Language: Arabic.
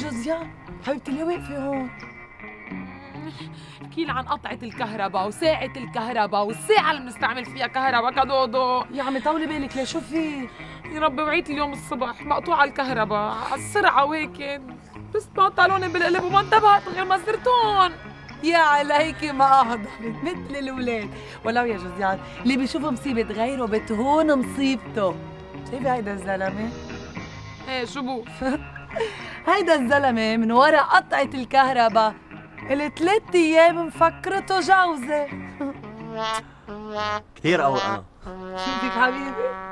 جوزيان حبيبتي ليه واقفة هون؟ احكي لي عن قطعة الكهرباء وساعة الكهرباء والساعة اللي بنستعمل فيها كهرباء كدودو. يا عمي طولي بالك ليه شو في؟ يا ربي وعيت اليوم الصبح مقطوعة الكهرباء على السرعة وهيك بس بنطلوني بالقلب وما انتبهت غير ما صرت هون. يا عليكي ما أهضمت مثل الولاد. ولو يا جوزيان اللي بيشوف مصيبة غيره بتهون مصيبته. شايفة هيدا الزلمة؟ ايه شو بو؟ هيدا الزلمة من ورا قطعة الكهرباء ال3 أيام مفكرته جوزة. كثير قوي. شو فيك حبيبي؟